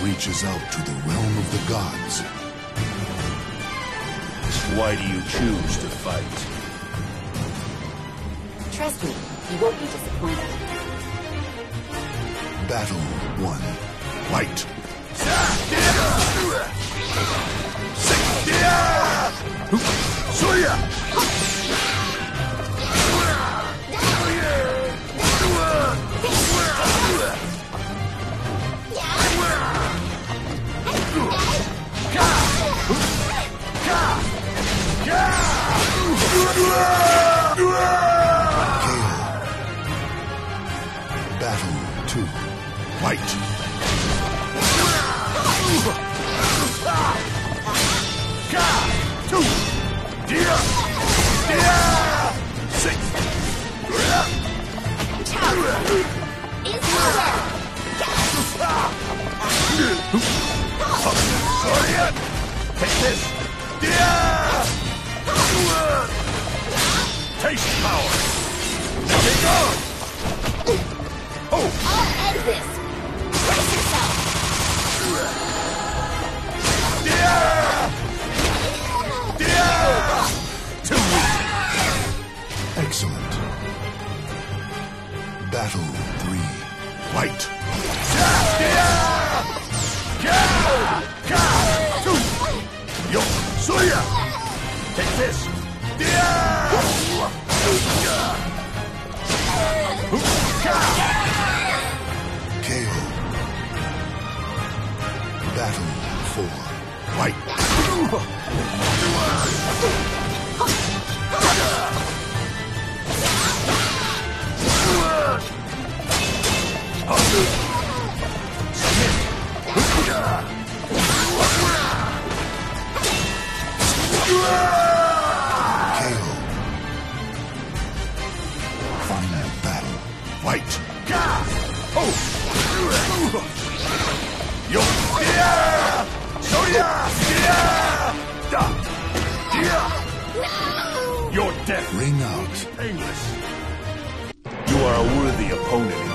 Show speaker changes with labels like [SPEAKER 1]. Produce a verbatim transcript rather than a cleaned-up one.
[SPEAKER 1] reaches out to the realm of the gods.
[SPEAKER 2] Why do you choose to fight?
[SPEAKER 3] Trust me, you won't be disappointed.
[SPEAKER 1] Battle one. Fight! Battle two. Fight! Two! Dia! Dia! Six! Sorry! Take this! Dia! Taste power! Let me go! Oh!
[SPEAKER 3] I'll end this! Brace yourself!
[SPEAKER 1] Too weak! Excellent. Battle three. Fight! Yo! Suya! Take this! K O. Battle four. Fight! K O. Final battle. Fight! Oh! Yo! Your death
[SPEAKER 3] No!
[SPEAKER 1] Ring out.
[SPEAKER 2] painless. You are a worthy opponent.